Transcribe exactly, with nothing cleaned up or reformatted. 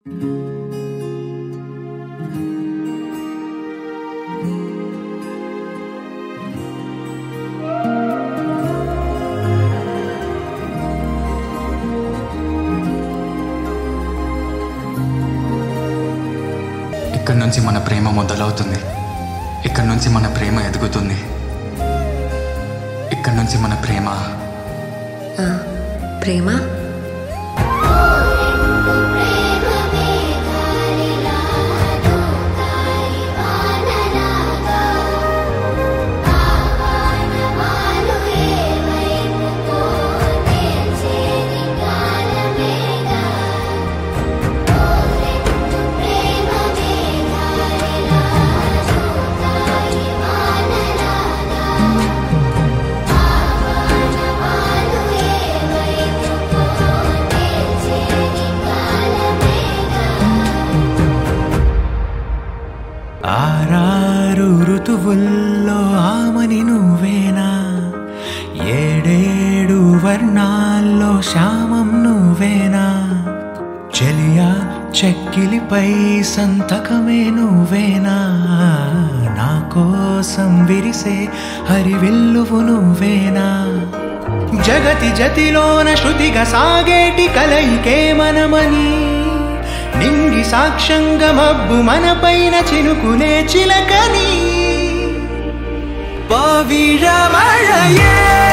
ఇక్కడి నుంచి మన ప్రేమ మొదలవుతుంది, ఇక్కడి నుంచి మన ప్రేమ ఎదుగుతుంది, ఇక్కడి నుంచి మన ప్రేమ ప్రేమ ఆరారు ఋతువుల్లో ఆమని నువ్వేనా, ఏడేడు వర్ణాల్లో శ్యామం నువ్వేనా, చెలియా చెక్కిలిపై సంతకమే నువ్వేనా, నా కోసం విరిసే హరివిల్లువు నువ్వేనా, జగతి జతిలోన శృతిగా సాగేటి కలయికే మనమని, నింగి సాక్ష్యంగా మబ్బు మన పైన చినుకునే చిలకని, పవిరమళయే